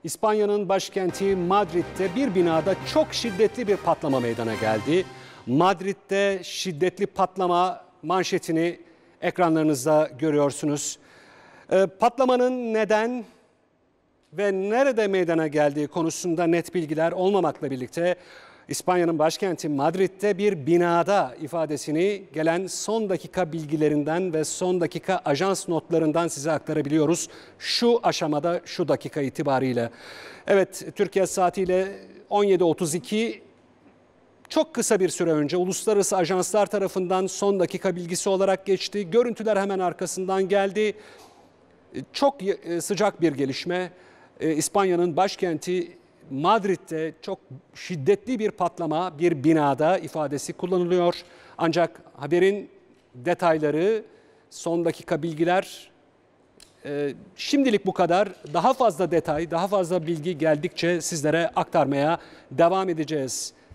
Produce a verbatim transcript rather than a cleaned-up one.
İspanya'nın başkenti Madrid'de bir binada çok şiddetli bir patlama meydana geldi. Madrid'de şiddetli patlama manşetini ekranlarınızda görüyorsunuz. E, patlamanın neden ve nerede meydana geldiği konusunda net bilgiler olmamakla birlikte İspanya'nın başkenti Madrid'de bir binada ifadesini gelen son dakika bilgilerinden ve son dakika ajans notlarından size aktarabiliyoruz. Şu aşamada, şu dakika itibariyle. Evet, Türkiye saatiyle on yedi otuz iki, çok kısa bir süre önce uluslararası ajanslar tarafından son dakika bilgisi olarak geçti. Görüntüler hemen arkasından geldi. Çok sıcak bir gelişme. İspanya'nın başkenti Madrid'de çok şiddetli bir patlama bir binada ifadesi kullanılıyor. Ancak haberin detayları, son dakika bilgiler e, şimdilik bu kadar. Daha fazla detay, daha fazla bilgi geldikçe sizlere aktarmaya devam edeceğiz.